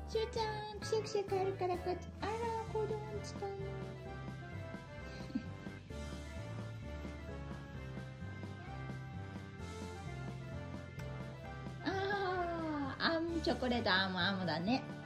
しゅうちゃん、くしゃくしゃ帰るからこっち。あら、子供ちかな。チョコレートアームだね。